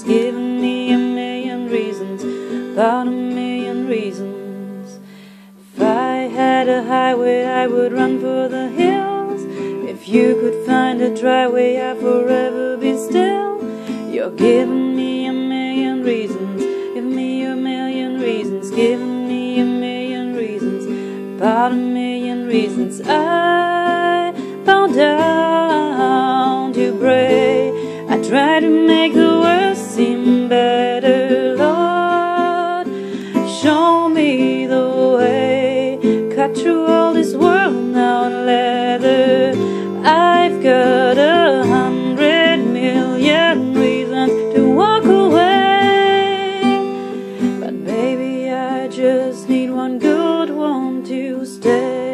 reasons, giving me a million reasons, about a million reasons. If I had a highway, I would run for the hills. If you could find a dry way, I'd forever be still. You're giving me a million reasons, give me a million reasons, giving me a million reasons, about a million reasons. I bow down to pray. I try to make the worst seem better. Lord, show me the way. Cut through all this world now in leather. I've got 100 million reasons to walk away, but baby, I just need one good one to stay.